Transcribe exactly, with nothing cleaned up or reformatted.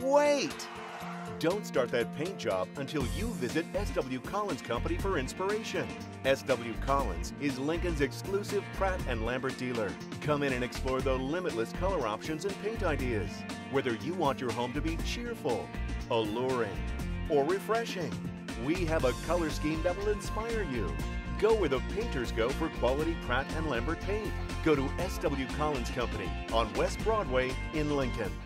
Wait! Don't start that paint job until you visit S W Collins Company for inspiration. S W Collins is Lincoln's exclusive Pratt and Lambert dealer. Come in and explore the limitless color options and paint ideas. Whether you want your home to be cheerful, alluring, or refreshing, we have a color scheme that will inspire you. Go where the painters go for quality Pratt and Lambert paint. Go to S W Collins Company on West Broadway in Lincoln.